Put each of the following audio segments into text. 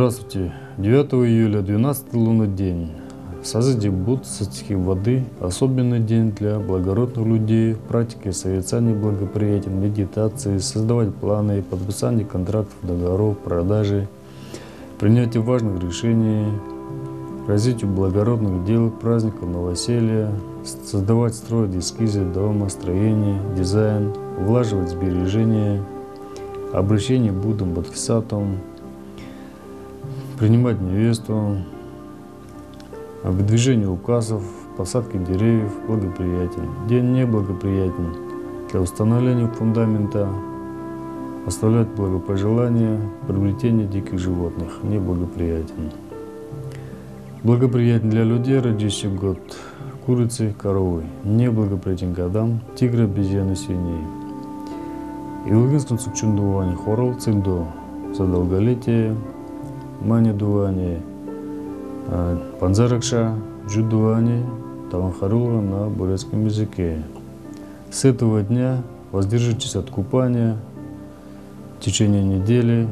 Здравствуйте! 9 июля, 12 лунный день. В созвездии Буддистской воды особенный день для благородных людей, практики созерцания благоприятен, медитации, создавать планы, подписание контрактов, договоров, продажи, принятие важных решений, развитию благородных дел, праздников, новоселья, создавать, строить эскизы дома, строение, дизайн, влаживать сбережения, обращение Буддам, Бодхисаттвам, принимать невесту, выдвижение указов, посадки деревьев благоприятен. День неблагоприятен для установления фундамента, оставлять благопожелания, приобретение диких животных неблагоприятен. Благоприятен для людей, родивших год курицы, коровы, неблагоприятен годам тигра, обезьяны, свиней. Илгинском сукчундуване хорол цимдо за долголетие, мани дуване, панзаракша, джудуване, таванхарула на бурятском языке. С этого дня воздержитесь от купания в течение недели.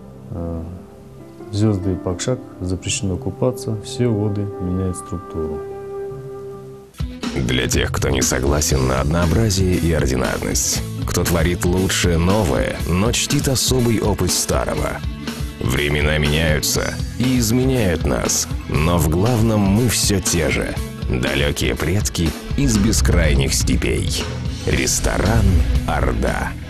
Звезды и Пакшак запрещено купаться, все воды меняют структуру. Для тех, кто не согласен на однообразие и ординарность, кто творит лучшее новое, но чтит особый опыт старого. Времена меняются и изменяют нас, но в главном мы все те же. Далекие предки из бескрайних степей. Ресторан «Орда».